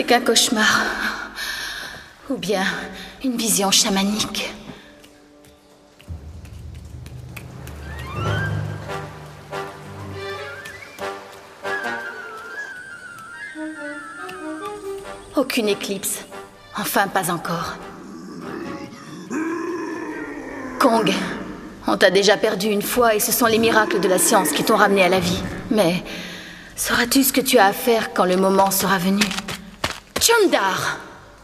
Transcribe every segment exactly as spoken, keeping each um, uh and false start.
qu'un cauchemar. Ou bien une vision chamanique. Aucune éclipse. Enfin, pas encore. Kong, on t'a déjà perdu une fois et ce sont les miracles de la science qui t'ont ramené à la vie. Mais sauras-tu ce que tu as à faire quand le moment sera venu? Chundar!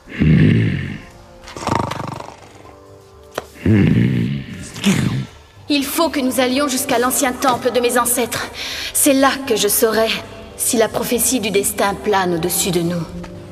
Il faut que nous allions jusqu'à l'ancien temple de mes ancêtres. C'est là que je saurai si la prophétie du destin plane au-dessus de nous.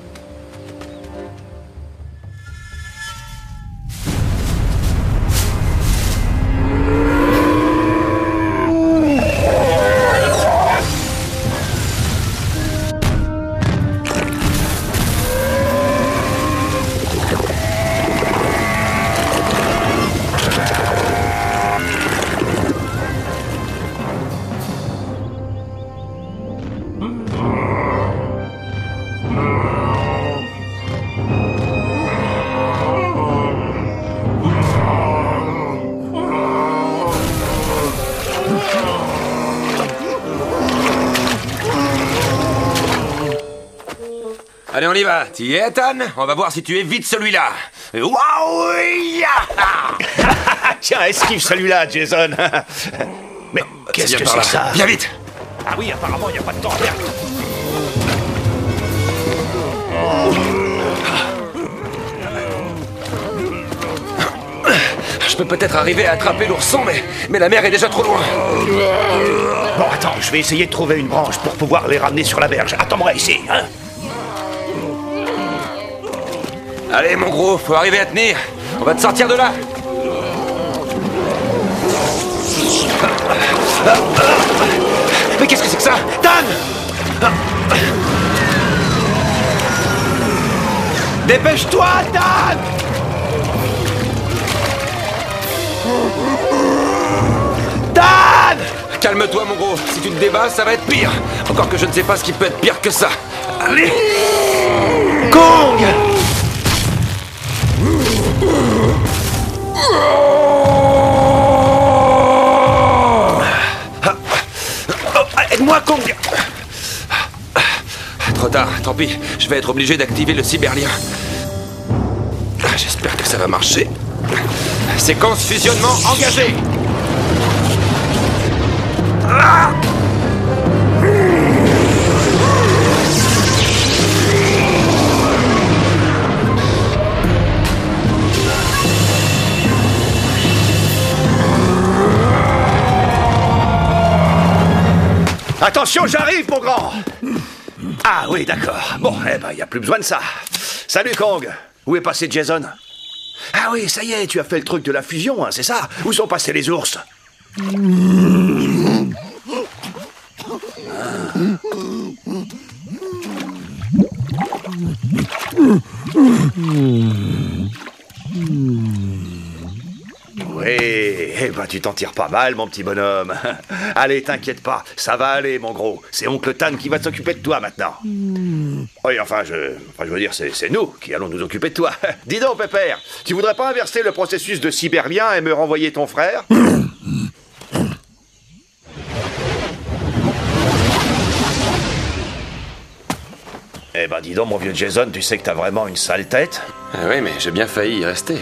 Allez, on y va. Tu y es, Ethan? On va voir si tu évites celui-là. Waouh! Tiens, esquive celui-là, Jason. Mais qu'est-ce que c'est que ça? Viens vite! Ah oui, apparemment, il n'y a pas de temps à perdre. Je peux peut-être arriver à attraper l'ourson, mais, mais la mer est déjà trop loin. Bon, attends, je vais essayer de trouver une branche pour pouvoir les ramener sur la berge. Attends-moi ici, hein? Allez, mon gros, faut arriver à tenir. On va te sortir de là. Mais qu'est-ce que c'est que ça? Dan! Dépêche-toi, Dan! Dan! Calme-toi, mon gros. Si tu te débats, ça va être pire. Encore que je ne sais pas ce qui peut être pire que ça. Allez! Kong! Aide-moi, Kong! Trop tard, tant pis. Je vais être obligé d'activer le cyberlien. J'espère que ça va marcher. Séquence fusionnement engagée. Ah! Attention, j'arrive, mon grand! Ah oui, d'accord. Bon, eh ben, il n'y a plus besoin de ça. Salut, Kong. Où est passé Jason? Ah oui, ça y est, tu as fait le truc de la fusion, hein, c'est ça? Où sont passés les ours? Oui, eh ben tu t'en tires pas mal, mon petit bonhomme. Allez, t'inquiète pas, ça va aller, mon gros. C'est Oncle Tan qui va s'occuper de toi maintenant. Oui, enfin, je, enfin, je veux dire, c'est nous qui allons nous occuper de toi. Dis donc, Pépère, tu voudrais pas inverser le processus de cyberlien et me renvoyer ton frère? Eh ben, dis donc, mon vieux Jason, tu sais que t'as vraiment une sale tête? Ah oui, mais j'ai bien failli y rester.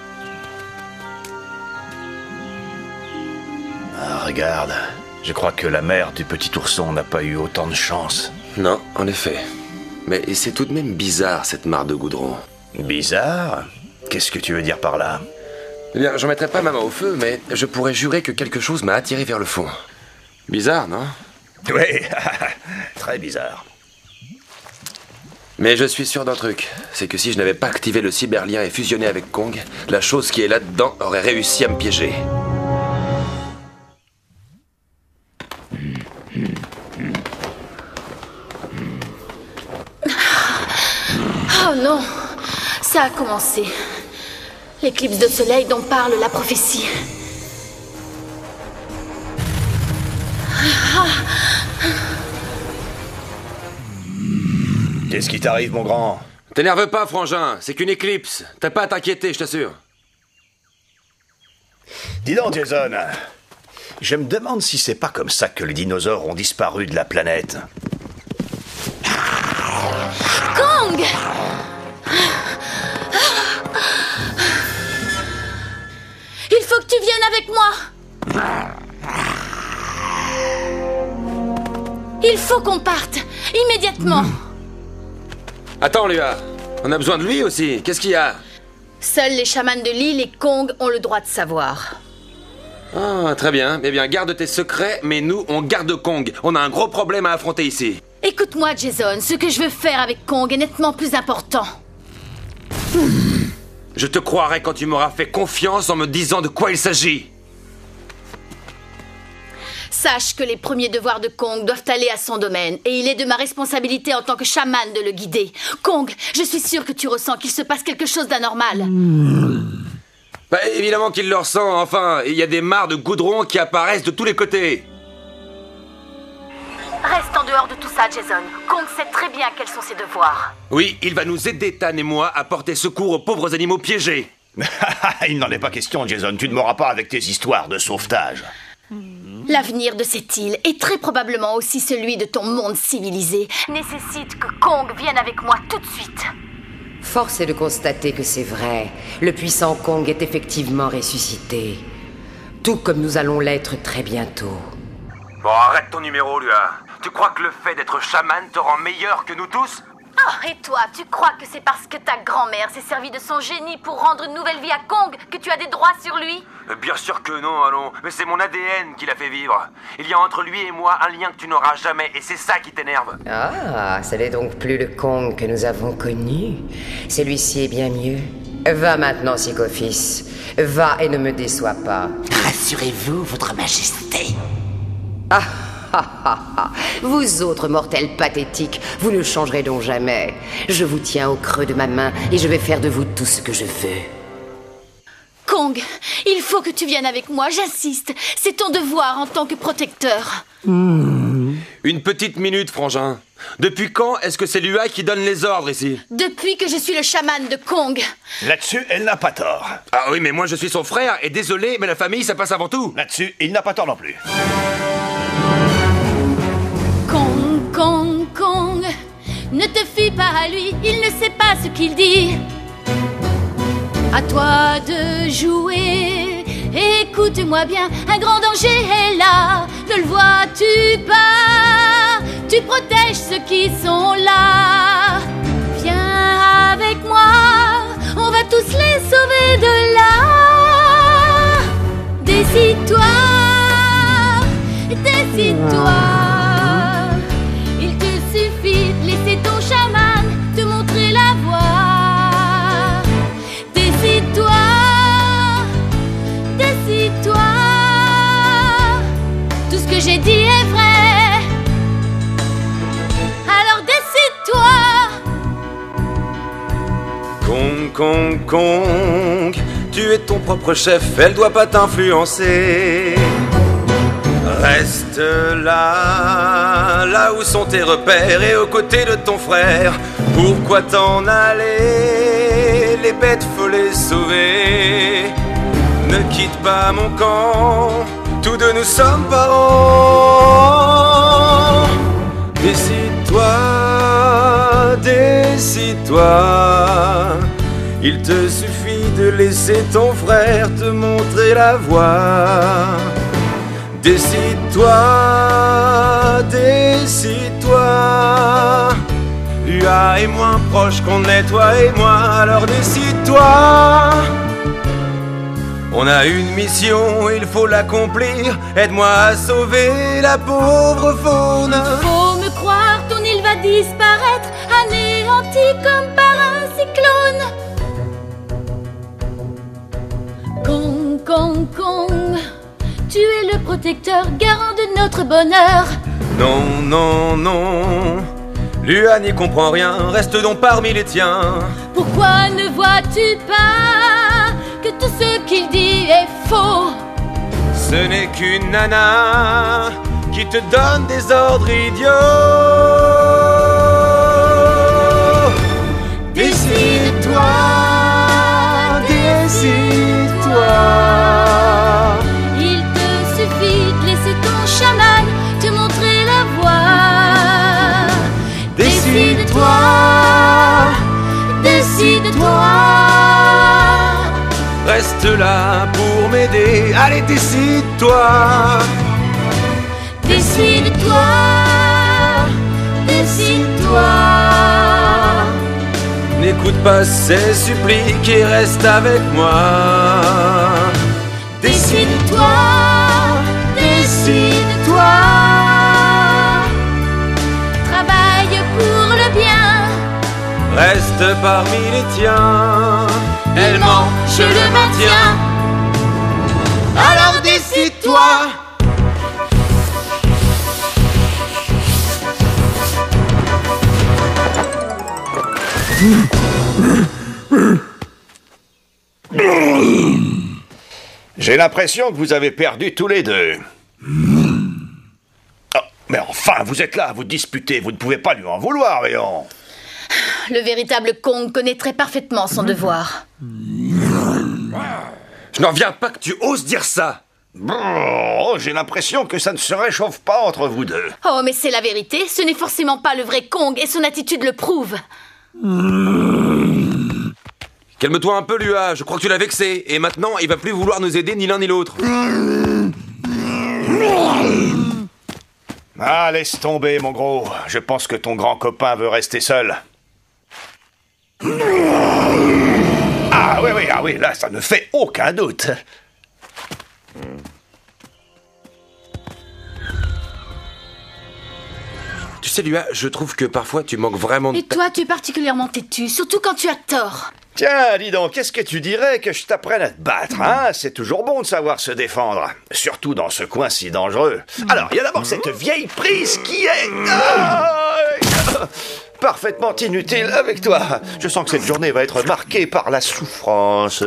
Ah, regarde, je crois que la mère du petit ourson n'a pas eu autant de chance. Non, en effet. Mais c'est tout de même bizarre, cette mare de goudron. Bizarre? Qu'est-ce que tu veux dire par là? Eh bien, j'en mettrai pas ma main au feu, mais je pourrais jurer que quelque chose m'a attiré vers le fond. Bizarre, non? Oui, très bizarre. Mais je suis sûr d'un truc, c'est que si je n'avais pas activé le cyberlien et fusionné avec Kong, la chose qui est là-dedans aurait réussi à me piéger. Oh non! Ça a commencé. L'éclipse de soleil dont parle la prophétie. Qu'est-ce qui t'arrive, mon grand? T'énerve pas, frangin, c'est qu'une éclipse. T'as pas à t'inquiéter, je t'assure. Dis donc, Jason, je me demande si c'est pas comme ça que les dinosaures ont disparu de la planète. Kong! Il faut que tu viennes avec moi! Il faut qu'on parte, immédiatement! Attends, Lua, on a besoin de lui aussi, qu'est-ce qu'il y a? Seuls les chamans de l'île et Kong ont le droit de savoir. Ah, très bien, eh bien garde tes secrets, mais nous, on garde Kong. On a un gros problème à affronter ici. Écoute-moi, Jason, ce que je veux faire avec Kong est nettement plus important. Je te croirai quand tu m'auras fait confiance en me disant de quoi il s'agit. Sache que les premiers devoirs de Kong doivent aller à son domaine, et il est de ma responsabilité en tant que chaman de le guider. Kong, je suis sûre que tu ressens qu'il se passe quelque chose d'anormal. Bah, évidemment qu'il le ressent, enfin, il y a des mares de goudron qui apparaissent de tous les côtés. Reste en dehors de tout ça, Jason. Kong sait très bien quels sont ses devoirs. Oui, il va nous aider, Tan et moi, à porter secours aux pauvres animaux piégés. Il n'en est pas question, Jason, tu ne m'auras pas avec tes histoires de sauvetage. L'avenir de cette île, et très probablement aussi celui de ton monde civilisé, nécessite que Kong vienne avec moi tout de suite. Force est de constater que c'est vrai. Le puissant Kong est effectivement ressuscité. Tout comme nous allons l'être très bientôt. Bon, arrête ton numéro, Lua. Tu crois que le fait d'être chaman te rend meilleur que nous tous? Oh, et toi, tu crois que c'est parce que ta grand-mère s'est servie de son génie pour rendre une nouvelle vie à Kong que tu as des droits sur lui? Bien sûr que non, allons. Mais c'est mon A D N qui l'a fait vivre. Il y a entre lui et moi un lien que tu n'auras jamais, et c'est ça qui t'énerve. Ah, ce n'est donc plus le Kong que nous avons connu. Celui-ci est bien mieux. Va maintenant, Psycho-Fils. Va et ne me déçois pas. Rassurez-vous, votre majesté. Ah, ah, ah, ah. Vous autres mortels pathétiques, vous ne changerez donc jamais. Je vous tiens au creux de ma main et je vais faire de vous tout ce que je veux. Kong, il faut que tu viennes avec moi, j'insiste. C'est ton devoir en tant que protecteur. Mmh. Une petite minute, frangin. Depuis quand est-ce que c'est Lua qui donne les ordres ici? Depuis que je suis le chaman de Kong. Là-dessus, elle n'a pas tort. Ah oui, mais moi je suis son frère, et désolé, mais la famille, ça passe avant tout. Là-dessus, il n'a pas tort non plus. Kong, Kong, Kong, ne te fie pas à lui, il ne sait pas ce qu'il dit. À toi de jouer, écoute-moi bien, un grand danger est là. Ne le vois-tu pas? Tu protèges ceux qui sont là. Viens avec moi, on va tous les sauver de là. Décide-toi, décide-toi. Il te suffit de laisser ton chaman te montrer la voie. Décide-toi, décide-toi. Tout ce que j'ai dit est vrai. Alors décide-toi. Kong, Kong, Kong, tu es ton propre chef, elle doit pas t'influencer. Reste là, là où sont tes repères et aux côtés de ton frère. Pourquoi t'en aller? Les bêtes, faut les sauver. Ne quitte pas mon camp, tous deux nous sommes parents. Décide-toi, décide-toi. Il te suffit de laisser ton frère te montrer la voie. Décide-toi, décide-toi. Lua est moins proche qu'on est toi et moi, alors décide-toi. On a une mission, il faut l'accomplir. Aide-moi à sauver la pauvre faune. Faut me croire, ton île va disparaître, anéantie comme par un cyclone. Kong, Kong, Kong, tu es le protecteur, garant de notre bonheur. Non, non, non, Lua n'y comprend rien, reste donc parmi les tiens. Pourquoi ne vois-tu pas que tout ce qu'il dit est faux? Ce n'est qu'une nana qui te donne des ordres idiots. reste là pour m'aider. Allez, décide-toi. Décide-toi, décide-toi. N'écoute pas ces suppliques et reste avec moi. Décide-toi, décide-toi. Travaille pour le bien. Reste parmi les tiens. Elle ment, je le maintiens. Alors décide-toi. J'ai l'impression que vous avez perdu tous les deux. Oh, mais enfin, vous êtes là, vous disputez, vous ne pouvez pas lui en vouloir, voyons. Le véritable Kong connaîtrait parfaitement son devoir. Je n'en reviens pas que tu oses dire ça. Oh, j'ai l'impression que ça ne se réchauffe pas entre vous deux. Oh, mais c'est la vérité, ce n'est forcément pas le vrai Kong et son attitude le prouve. Calme-toi un peu, Lua, je crois que tu l'as vexé. Et maintenant, il va plus vouloir nous aider ni l'un ni l'autre. Ah, laisse tomber, mon gros. Je pense que ton grand copain veut rester seul. Ah oui, oui, ah oui, là, ça ne fait aucun doute. Tu sais, Lua, je trouve que parfois tu manques vraiment de... Et toi, tu es particulièrement têtu, surtout quand tu as tort. Tiens, dis donc, qu'est-ce que tu dirais que je t'apprenne à te battre, hein? C'est toujours bon de savoir se défendre, surtout dans ce coin si dangereux. Alors, il y a d'abord cette vieille prise qui est... Ah, parfaitement inutile avec toi. Je sens que cette journée va être marquée par la souffrance.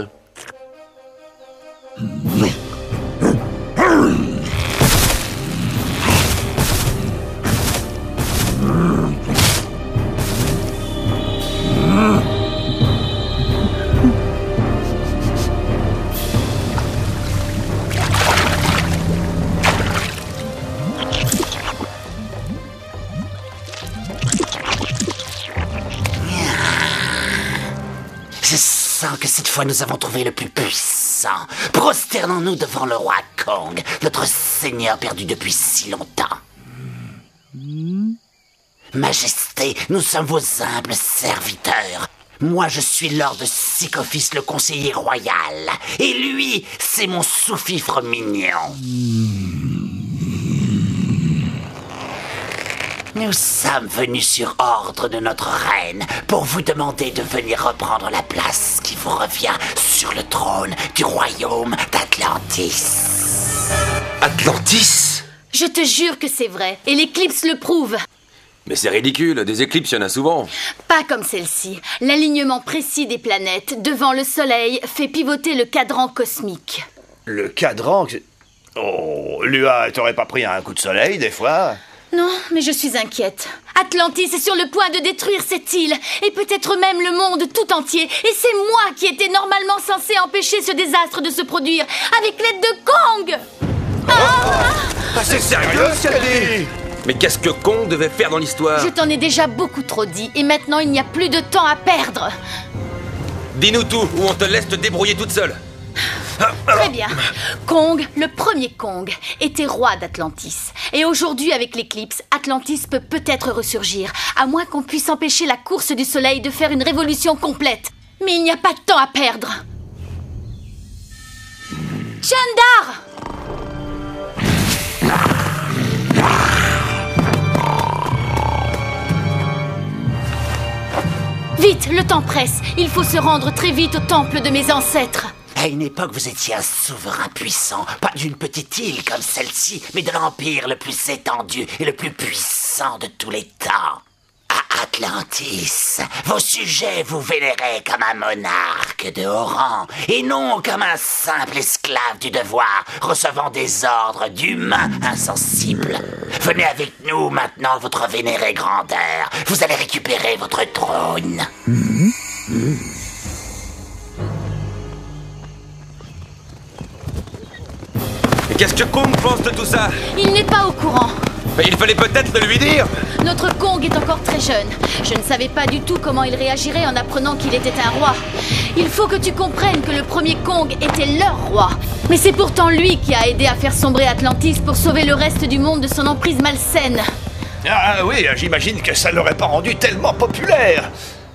Je sens que cette fois nous avons trouvé le plus puissant. Prosternons-nous devant le roi Kong, notre seigneur perdu depuis si longtemps. Majesté, nous sommes vos humbles serviteurs. Moi, je suis Lord Sycophis, le conseiller royal. Et lui, c'est mon sous-fifre mignon. Nous sommes venus sur ordre de notre reine pour vous demander de venir reprendre la place qui vous revient sur le trône du royaume d'Atlantis. Atlantis? Je te jure que c'est vrai, et l'éclipse le prouve. Mais c'est ridicule, des éclipses, il y en a souvent. Pas comme celle-ci. L'alignement précis des planètes devant le Soleil fait pivoter le cadran cosmique. Le cadran... Oh, Lua, t'aurais pas pris un coup de soleil, des fois? Non, mais je suis inquiète. Atlantis est sur le point de détruire cette île, et peut-être même le monde tout entier. Et c'est moi qui étais normalement censé empêcher ce désastre de se produire, avec l'aide de Kong. Ah, c'est sérieux ce qu'elle dit? Mais qu'est-ce que Kong devait faire dans l'histoire? Je t'en ai déjà beaucoup trop dit, et maintenant il n'y a plus de temps à perdre. Dis-nous tout, ou on te laisse te débrouiller toute seule. Très bien. Kong, le premier Kong, était roi d'Atlantis. Et aujourd'hui, avec l'éclipse, Atlantis peut peut-être ressurgir, à moins qu'on puisse empêcher la course du soleil de faire une révolution complète. Mais il n'y a pas de temps à perdre. Chandar! Vite, le temps presse. Il faut se rendre très vite au temple de mes ancêtres. À une époque, vous étiez un souverain puissant, pas d'une petite île comme celle-ci, mais de l'empire le plus étendu et le plus puissant de tous les temps. À Atlantis, vos sujets vous vénéraient comme un monarque de haut rang, et non comme un simple esclave du devoir, recevant des ordres d'humains insensibles. Venez avec nous maintenant, votre vénérée grandeur. Vous allez récupérer votre trône. Mmh. Mmh. Mais qu'est-ce que Kong pense de tout ça? Il n'est pas au courant. Mais il fallait peut-être le lui dire. Notre Kong est encore très jeune. Je ne savais pas du tout comment il réagirait en apprenant qu'il était un roi. Il faut que tu comprennes que le premier Kong était leur roi. Mais c'est pourtant lui qui a aidé à faire sombrer Atlantis pour sauver le reste du monde de son emprise malsaine. Ah oui, j'imagine que ça l'aurait pas rendu tellement populaire.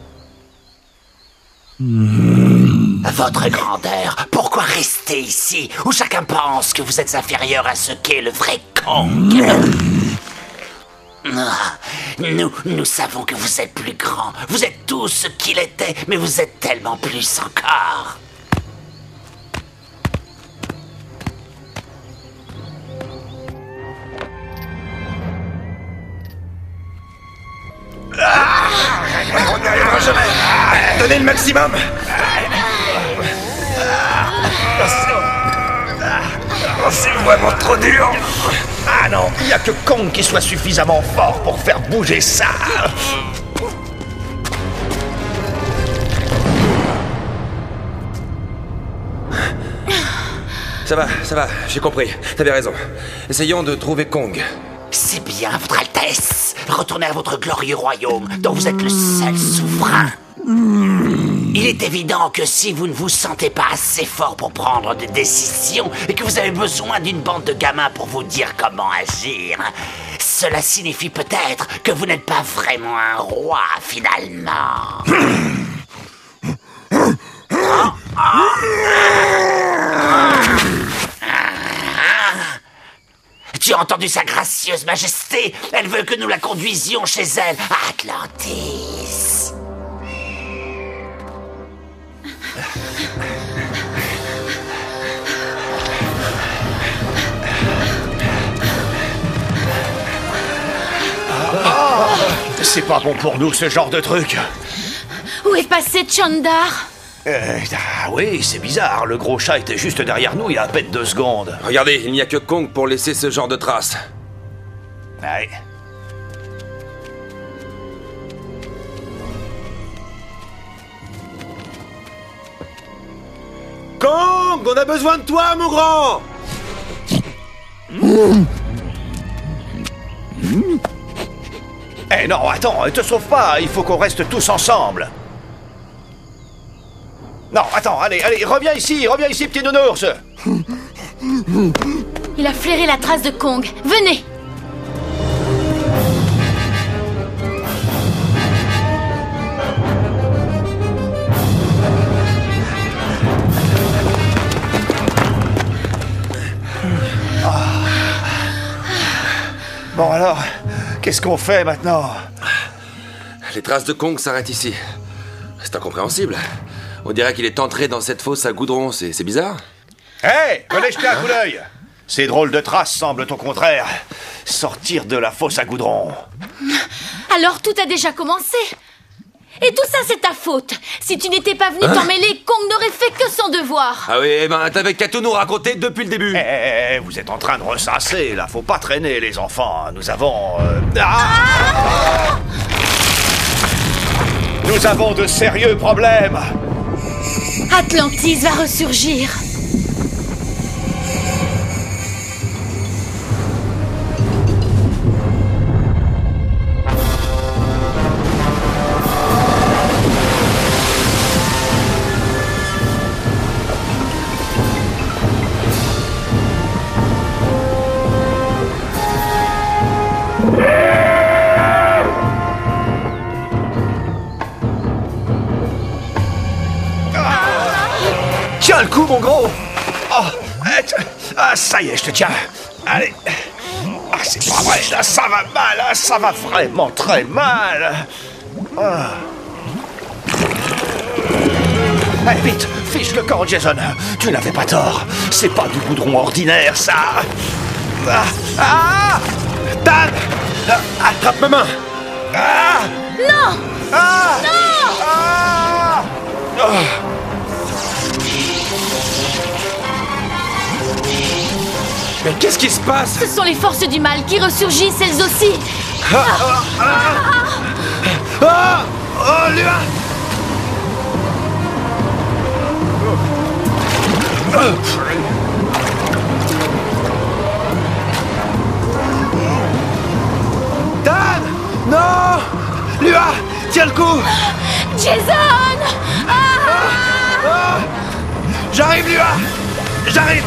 Votre grandeur, pourquoi rester ici, où chacun pense que vous êtes inférieur à ce qu'est le vrai Kong? Ah, nous, nous savons que vous êtes plus grand. Vous êtes tout ce qu'il était, mais vous êtes tellement plus encore. On n'y arrivera jamais. Donnez le maximum. C'est vraiment trop dur. Ah non, il n'y a que Kong qui soit suffisamment fort pour faire bouger ça. Ça va, ça va, j'ai compris. T'avais raison. Essayons de trouver Kong. C'est bien, Votre Altesse. Retournez à votre glorieux royaume, dont vous êtes le seul souverain. Il est évident que si vous ne vous sentez pas assez fort pour prendre des décisions et que vous avez besoin d'une bande de gamins pour vous dire comment agir, cela signifie peut-être que vous n'êtes pas vraiment un roi, finalement. Tu as entendu sa gracieuse majesté? Elle veut que nous la conduisions chez elle, à Atlantis. C'est pas bon pour nous, ce genre de truc. Où est passé Chandar? Euh, ah oui, c'est bizarre. Le gros chat était juste derrière nous il y a à peine deux secondes. Regardez, il n'y a que Kong pour laisser ce genre de traces. Ouais. Kong, on a besoin de toi, mon grand. Eh non, attends, te sauve pas. Il faut qu'on reste tous ensemble. Non, attends, allez, allez, reviens ici, reviens ici, petit nounours. Il a flairé la trace de Kong. Venez! Bon alors, qu'est-ce qu'on fait maintenant? Les traces de Kong s'arrêtent ici. C'est incompréhensible. On dirait qu'il est entré dans cette fosse à goudron, c'est c'est bizarre. Hé, hey, venez jeter un coup d'œil. Ces drôles de traces semblent au contraire sortir de la fosse à goudron. Alors tout a déjà commencé. Et tout ça, c'est ta faute. Si tu n'étais pas venu t'en mêler, Kong n'aurait fait que son devoir. Ah oui, eh ben t'avais qu'à tout nous raconter depuis le début. Eh, hey, hey, vous êtes en train de ressasser, là. Faut pas traîner, les enfants. Nous avons... Euh... Ah Nous avons de sérieux problèmes. Atlantis va ressurgir. Tiens le coup, mon gros. Oh, ah, ça y est, je te tiens. Allez. Ah, c'est pas vrai, là, ça va mal, là, ça va vraiment très mal. Ah. Allez, vite, fiche le corps, Jason. Tu n'avais pas tort. C'est pas du goudron ordinaire, ça. Ah, ah Dan, Attrape ma main. ah, Non! ah, Non! ah, oh. Mais qu'est-ce qui se passe? Ce sont les forces du mal qui ressurgissent elles aussi. Ah, oh, Luan. Tan! Ah! J'arrive, Lua! J'arrive!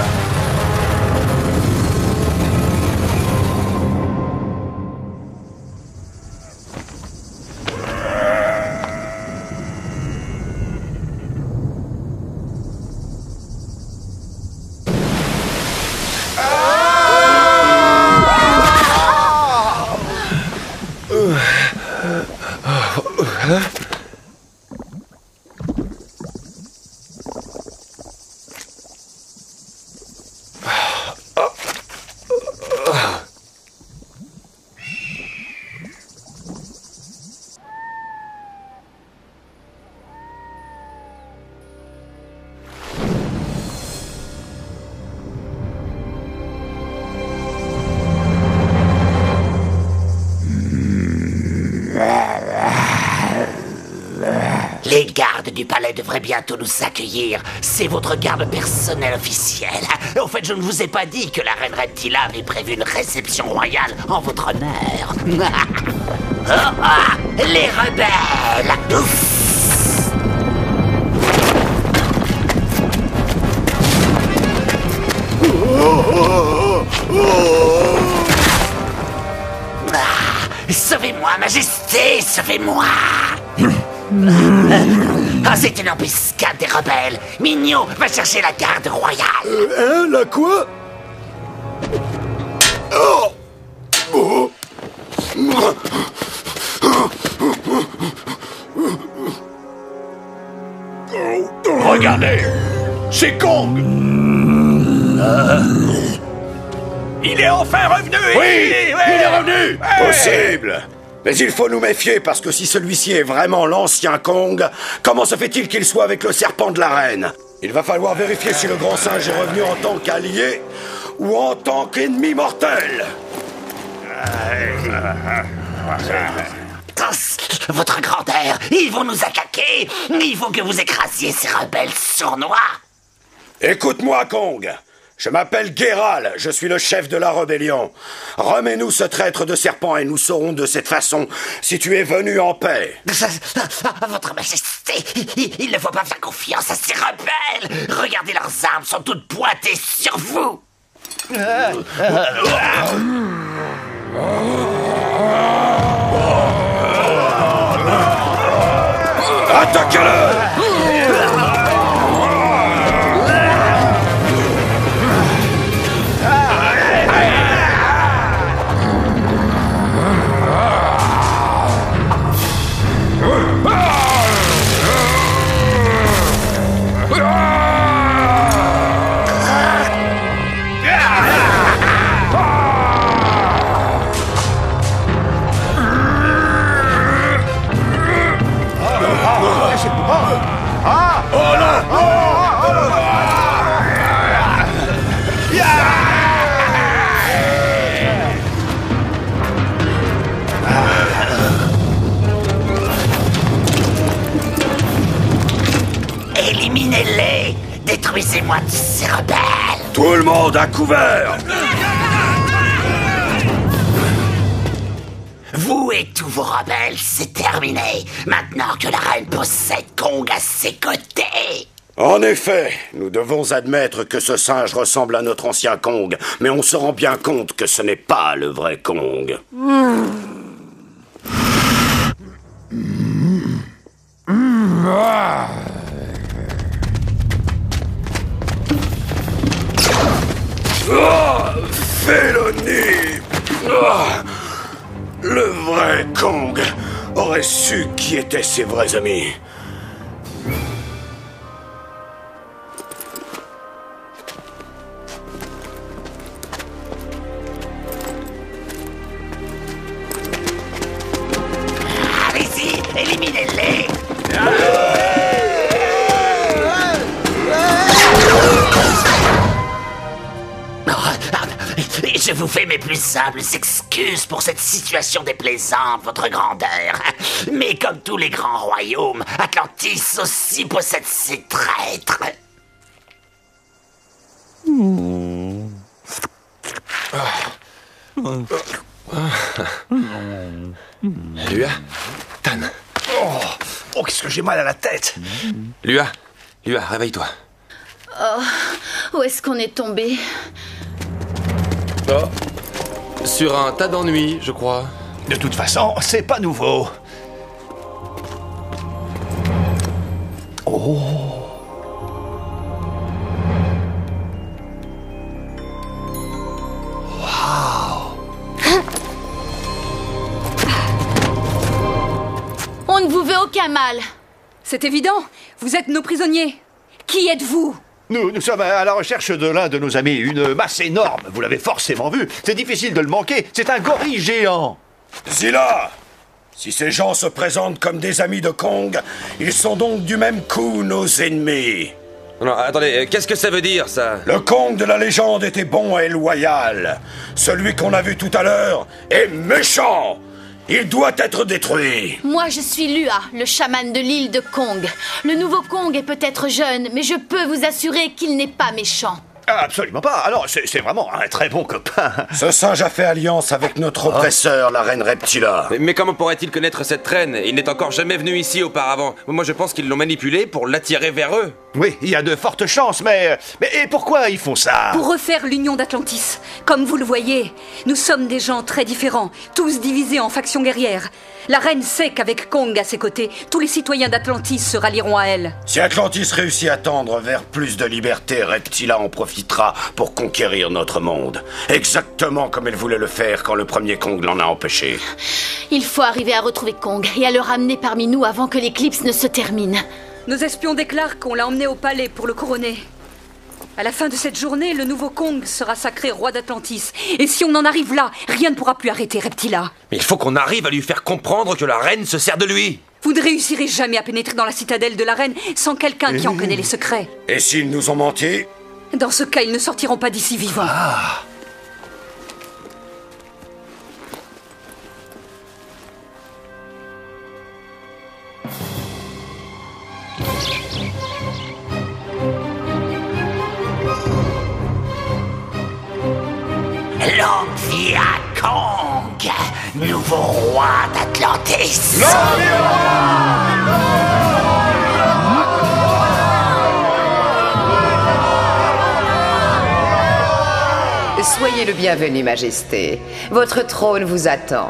Les gardes du palais devraient bientôt nous accueillir. C'est votre garde personnelle officielle. Au fait, je ne vous ai pas dit que la reine Reptila avait prévu une réception royale en votre honneur. Oh, oh, les rebelles! Ouf. Ah, sauvez-moi, Majesté, sauvez-moi! Ah, c'est une embuscade des rebelles. Mignon, va chercher la garde royale. Euh, hein, la quoi? Oh! Oh! Regardez! C'est Kong! Euh... Il est enfin revenu! Oui! oui, oui. Il est revenu! Ouais. Possible! Mais il faut nous méfier, parce que si celui-ci est vraiment l'ancien Kong, comment se fait-il qu'il soit avec le serpent de la reine? Il va falloir vérifier si le grand singe est revenu en tant qu'allié ou en tant qu'ennemi mortel. Votre grandeur, ils vont nous attaquer. Il faut que vous écrasiez ces rebelles sournois. Écoute-moi, Kong. Je m'appelle Géral, je suis le chef de la rébellion. Remets-nous ce traître de serpent et nous saurons de cette façon si tu es venu en paix. Votre Majesté, il, il ne faut pas faire confiance à ces rebelles. Regardez, leurs armes sont toutes pointées sur vous. Attaquez-le! Éliminez-les! Détruisez-moi tous ces rebelles! Tout le monde à couvert! Vous et tous vos rebelles, c'est terminé! Maintenant que la reine possède Kong à ses côtés! En effet, nous devons admettre que ce singe ressemble à notre ancien Kong, mais on se rend bien compte que ce n'est pas le vrai Kong. Mmh. Mmh. Ah. Oh, Félonie! Oh, le vrai Kong aurait su qui étaient ses vrais amis. Allez-y, éliminez-les! Je vous fais mes plus simples excuses pour cette situation déplaisante, votre grandeur. Mais comme tous les grands royaumes, Atlantis aussi possède ses traîtres. Mmh. Lua, Tan. Oh, Oh, qu'est-ce que j'ai mal à la tête. Lua, Lua, réveille-toi. Oh, où est-ce qu'on est tombé? Oh, sur un tas d'ennuis, je crois. De toute façon, c'est pas nouveau. Oh. On ne vous veut aucun mal. C'est évident, vous êtes nos prisonniers. Qui êtes-vous? Nous, nous sommes à la recherche de l'un de nos amis, une masse énorme, vous l'avez forcément vu. C'est difficile de le manquer, c'est un gorille géant. Zilla! Si ces gens se présentent comme des amis de Kong, ils sont donc du même coup nos ennemis. Non, attendez, qu'est-ce que ça veut dire, ça? Le Kong de la légende était bon et loyal. Celui qu'on a vu tout à l'heure est méchant. Il doit être détruit. Moi, je suis Lua, le chaman de l'île de Kong. Le nouveau Kong est peut-être jeune, mais je peux vous assurer qu'il n'est pas méchant. Absolument pas. Alors, c'est c'est vraiment un très bon copain. Ce singe a fait alliance avec notre oppresseur, la reine Reptila. Mais, mais comment pourrait-il connaître cette reine? Il n'est encore jamais venu ici auparavant. Moi, je pense qu'ils l'ont manipulé pour l'attirer vers eux. Oui, il y a de fortes chances, mais... Mais et pourquoi ils font ça? Pour refaire l'union d'Atlantis. Comme vous le voyez, nous sommes des gens très différents, tous divisés en factions guerrières. La reine sait qu'avec Kong à ses côtés, tous les citoyens d'Atlantis se rallieront à elle. Si Atlantis réussit à tendre vers plus de liberté, Reptila en profitera pour conquérir notre monde. Exactement comme elle voulait le faire quand le premier Kong l'en a empêché. Il faut arriver à retrouver Kong et à le ramener parmi nous avant que l'éclipse ne se termine. Nos espions déclarent qu'on l'a emmené au palais pour le couronner. À la fin de cette journée, le nouveau Kong sera sacré roi d'Atlantis. Et si on en arrive là, rien ne pourra plus arrêter Reptila. Mais il faut qu'on arrive à lui faire comprendre que la reine se sert de lui. Vous ne réussirez jamais à pénétrer dans la citadelle de la reine sans quelqu'un qui en connaît les secrets. Et s'ils nous ont menti? Dans ce cas, ils ne sortiront pas d'ici vivants. Ah. L'Envia Kong, nouveau roi d'Atlantis. Soyez le bienvenu, Majesté. Votre trône vous attend.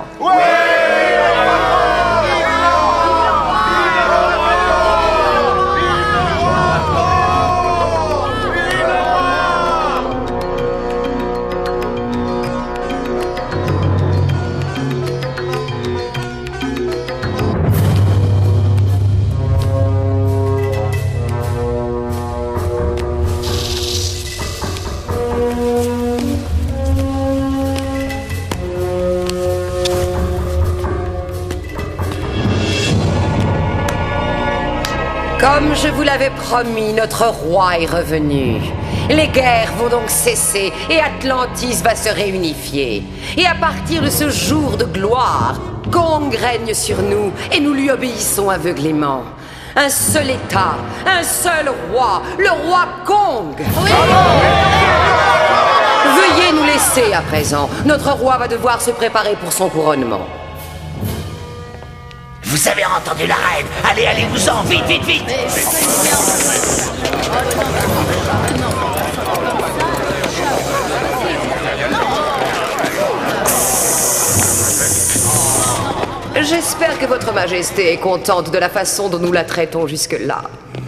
Comme je vous l'avais promis, notre roi est revenu. Les guerres vont donc cesser et Atlantis va se réunifier. Et à partir de ce jour de gloire, Kong règne sur nous et nous lui obéissons aveuglément. Un seul État, un seul roi, le roi Kong. Oui. Veuillez nous laisser à présent. Notre roi va devoir se préparer pour son couronnement. Vous avez entendu la reine? Allez, allez-vous-en, vite, vite, vite! J'espère que votre Majesté est contente de la façon dont nous la traitons jusque-là.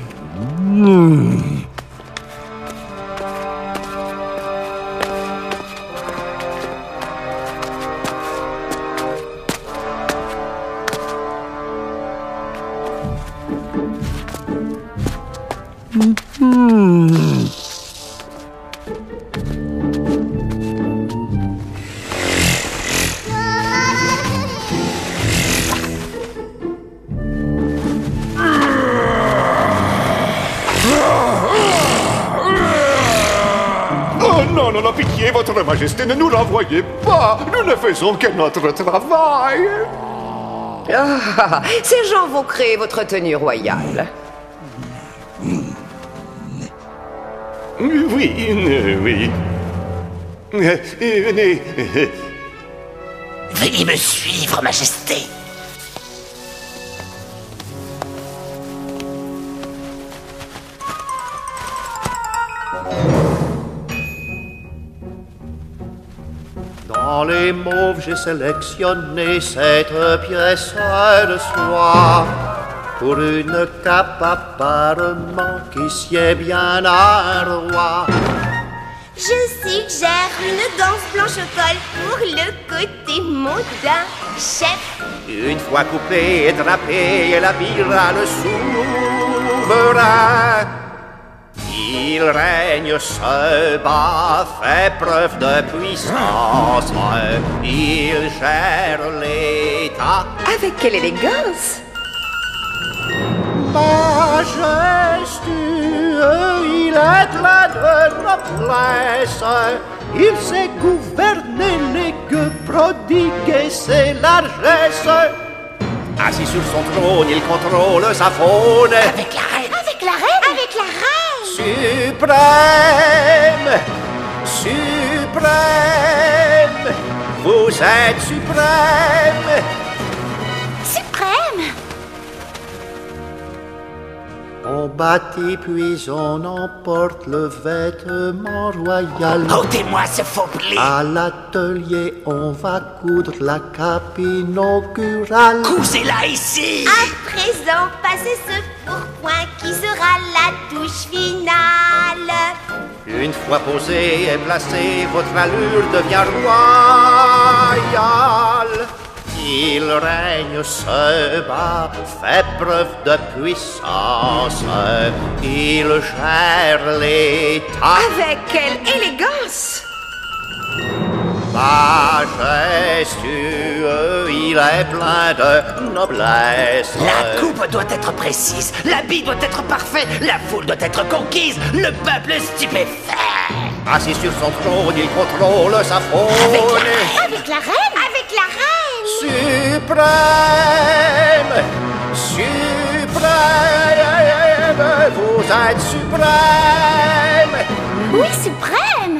Non, non, non, pitié, votre Majesté, ne nous l'envoyez pas. Nous ne faisons que notre travail. Ah, ces gens vont créer votre tenue royale. Oui, euh, oui. Euh, Venez. Veuillez me suivre, Majesté. Dans les mauves, j'ai sélectionné cette pièce de soie pour une cape apparemment qui sied bien à un roi. Je suggère une danse blanche au col pour le côté mondain, chef. Une fois coupé et drapé, elle habillera le souverain. Il règne, se bat, fait preuve de puissance. Il gère l'État. Avec quelle élégance! Majestueux, il est plein de noblesse. Il sait gouverner les gueux, prodiguer ses largesses. Assis sur son trône, il contrôle sa faune. Avec la reine. Avec la reine. Avec la reine. Suprême, suprême, vous êtes suprême. Suprême. On bâtit puis on emporte le vêtement royal. Ôtez-moi ce faux pli. À l'atelier, on va coudre la cape inaugurale. Cousez-la ici. À présent, passez ce pourpoint qui sera la touche finale. Une fois posée et placée, votre allure devient royale. Il règne, se bat, fait preuve de puissance. Il gère l'État. Avec quelle élégance! Majestueux, il est plein de noblesse. La coupe doit être précise, l'habit doit être parfait, la foule doit être conquise, le peuple stupéfait. Assis sur son trône, il contrôle sa faune. Avec la reine. Avec la reine. Suprême, suprême, vous êtes suprême. Oui, suprême.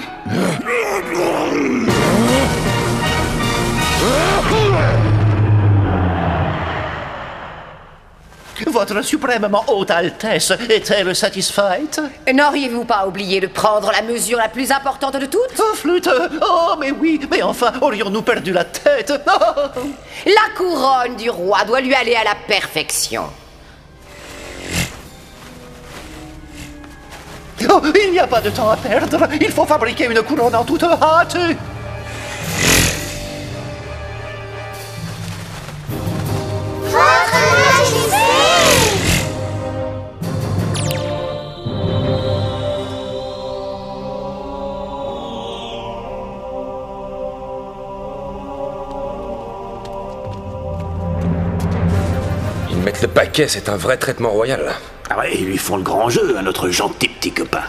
Votre suprêmement haute Altesse est-elle satisfaite? N'auriez-vous pas oublié de prendre la mesure la plus importante de toutes? Oh, flûte! Oh, mais oui! Mais enfin, aurions-nous perdu la tête? Oh. La couronne du roi doit lui aller à la perfection. Oh, il n'y a pas de temps à perdre. Il faut fabriquer une couronne en toute hâte. Votre Majesté! Ils mettent le paquet, c'est un vrai traitement royal. Ah ouais, ils lui font le grand jeu à notre gentil petit copain.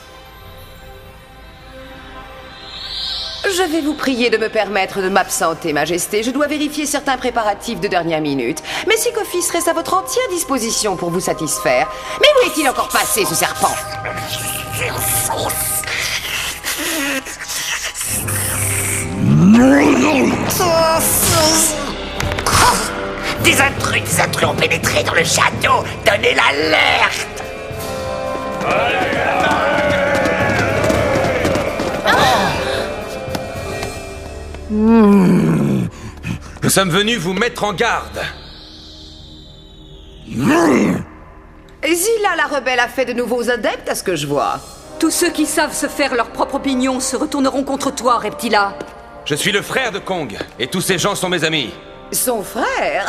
Je vais vous prier de me permettre de m'absenter, Majesté. Je dois vérifier certains préparatifs de dernière minute. Mais Sycophis reste à votre entière disposition pour vous satisfaire. Mais où est-il encore passé, ce serpent? Des intrus, des intrus ont pénétré dans le château. Donnez l'alerte. Nous sommes venus vous mettre en garde. Zilla la rebelle a fait de nouveaux adeptes, à ce que je vois. Tous ceux qui savent se faire leur propre opinion se retourneront contre toi, Reptila. Je suis le frère de Kong, et tous ces gens sont mes amis. Son frère?